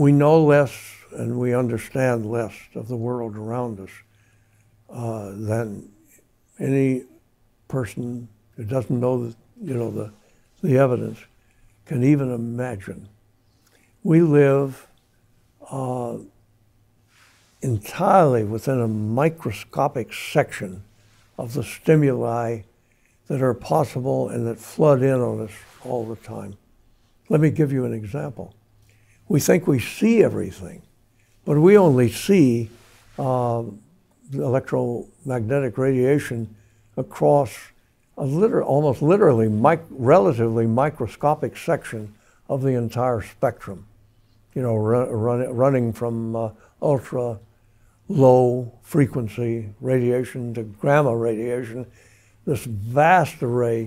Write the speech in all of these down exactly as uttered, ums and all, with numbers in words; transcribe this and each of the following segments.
we know less and we understand less of the world around us uh, than any person who doesn't know the, you know, the, the evidence can even imagine. We live uh, entirely within a microscopic section of the stimuli that are possible and that flood in on us all the time. Let me give you an example. We think we see everything, but we only see uh, electromagnetic radiation across a liter almost literally mic relatively microscopic section of the entire spectrum. You know, run, run, running from uh, ultra low frequency radiation to gamma radiation, this vast array.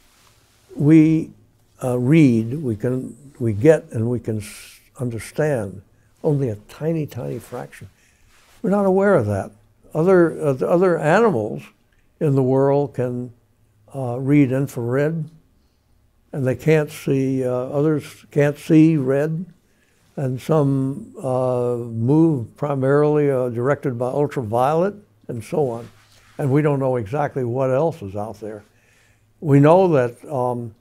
We uh, read, we can, we get, and we can understand only a tiny, tiny fraction. We're not aware of that. Other uh, the other animals in the world can uh, read infrared, and they can't see. Uh, others can't see red, and some uh, move primarily uh, directed by ultraviolet, and so on. And we don't know exactly what else is out there. We know that um,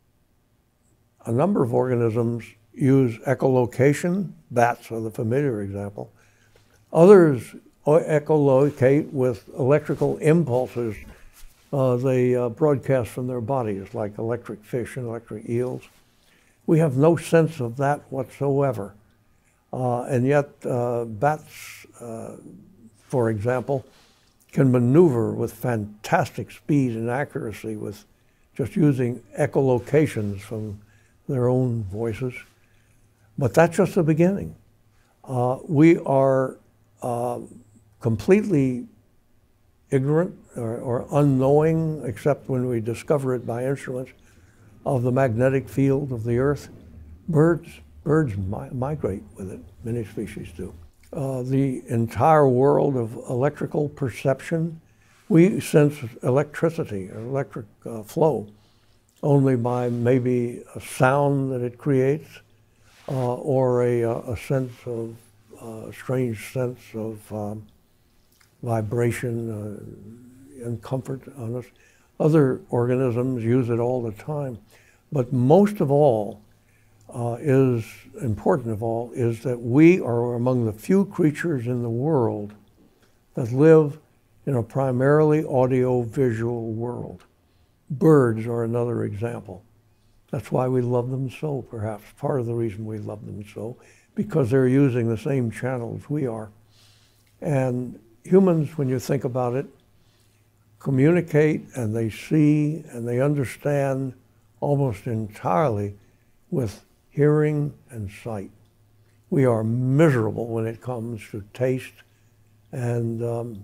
a number of organisms use echolocation. Bats are the familiar example. Others echolocate with electrical impulses uh, they uh, broadcast from their bodies, like electric fish and electric eels. We have no sense of that whatsoever. Uh, and yet uh, bats, uh, for example, can maneuver with fantastic speed and accuracy with just using echolocations from their own voices. But that's just the beginning. Uh, we are uh, completely ignorant or, or unknowing, except when we discover it by instruments, of the magnetic field of the Earth. Birds, birds mi migrate with it, many species do. Uh, the entire world of electrical perception, we sense electricity, or electric uh, flow, only by maybe a sound that it creates, uh, or a, a sense of, a strange sense of um, vibration uh, and comfort on us. Other organisms use it all the time. But most of all, uh, is important of all, is that we are among the few creatures in the world that live in a primarily audio-visual world. Birds are another example. That's why we love them so, perhaps. Part of the reason we love them so, because they're using the same channels we are. And humans, when you think about it, communicate and they see and they understand almost entirely with hearing and sight. We are miserable when it comes to taste and um,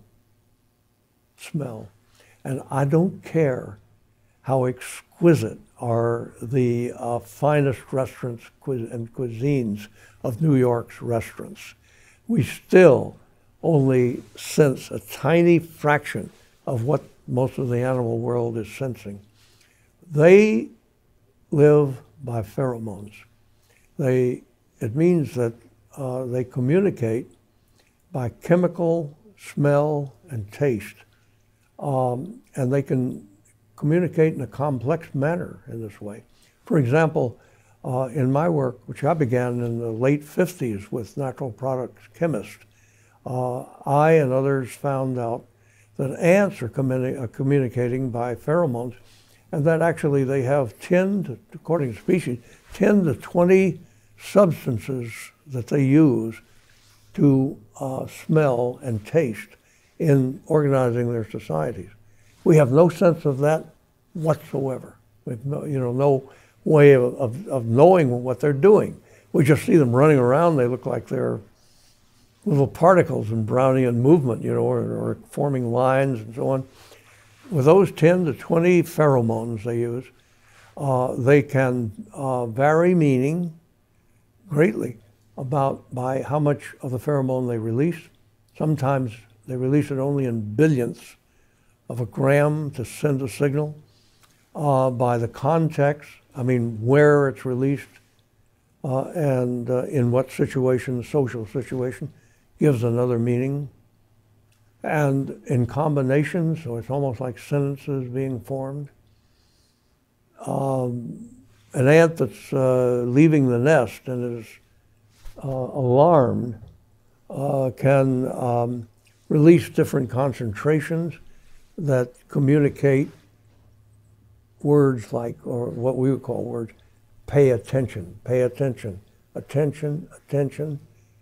smell. And I don't care how exquisite are the uh, finest restaurants and cuisines of New York's restaurants. We still only sense a tiny fraction of what most of the animal world is sensing. They live by pheromones. They, it means that uh, they communicate by chemical, smell, and taste. Um, and they can communicate in a complex manner in this way. For example, uh, in my work, which I began in the late fifties with natural products chemist, uh, I and others found out that ants are communi uh, communicating by pheromones, and that actually they have ten, to, according to species, ten to twenty substances that they use to uh, smell and taste in organizing their societies. We have no sense of that whatsoever. We have no, you know, no way of, of, of knowing what they're doing. We just see them running around. They look like they're little particles in Brownian movement, you know, or, or forming lines and so on. With those ten to twenty pheromones they use, uh, they can uh, vary meaning greatly about by how much of the pheromone they release. Sometimes they release it only in billionths of a gram to send a signal. Uh, by the context, I mean where it's released, uh, and uh, in what situation, social situation, gives another meaning. And in combination, so it's almost like sentences being formed. Um, an ant that's uh, leaving the nest and is uh, alarmed uh, can um, release different concentrations that communicate words like, or what we would call words, pay attention, pay attention, attention, attention,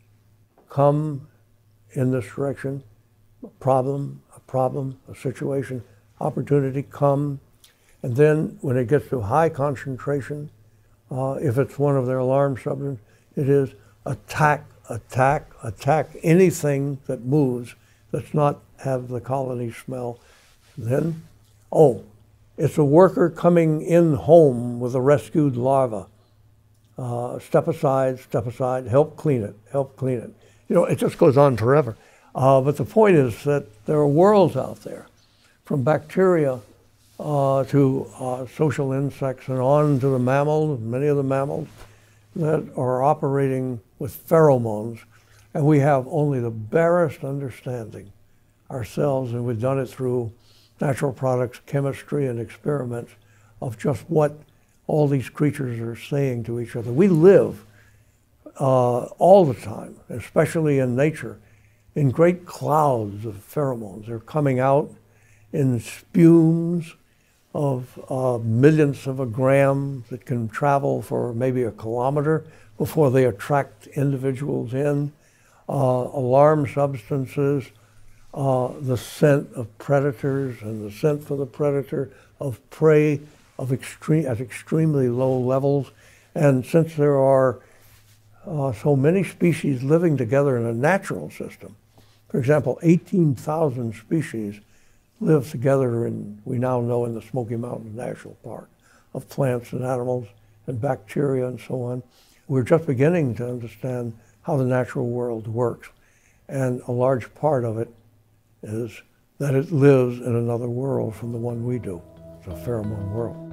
come in this direction, a problem, a problem, a situation, opportunity, come. And then when it gets to high concentration, uh, if it's one of their alarm substances, it is attack, attack, attack anything that moves that's not have the colony smell. Then, oh, it's a worker coming in home with a rescued larva. Uh, step aside, step aside, help clean it, help clean it. You know, it just goes on forever. Uh, but the point is that there are worlds out there, from bacteria uh, to uh, social insects and on to the mammals, many of the mammals, that are operating with pheromones. And we have only the barest understanding ourselves, and we've done it through natural products, chemistry, and experiments of just what all these creatures are saying to each other. We live uh, all the time, especially in nature, in great clouds of pheromones. They're coming out in spumes of uh, millionths of a gram that can travel for maybe a kilometer before they attract individuals in. Uh, alarm substances, uh, the scent of predators and the scent for the predator, of prey of extreme, at extremely low levels. And since there are uh, so many species living together in a natural system, for example, eighteen thousand species live together in, we now know, in the Smoky Mountains National Park, of plants and animals and bacteria and so on. We're just beginning to understand how the natural world works. And a large part of it is that it lives in another world from the one we do. It's a pheromone world.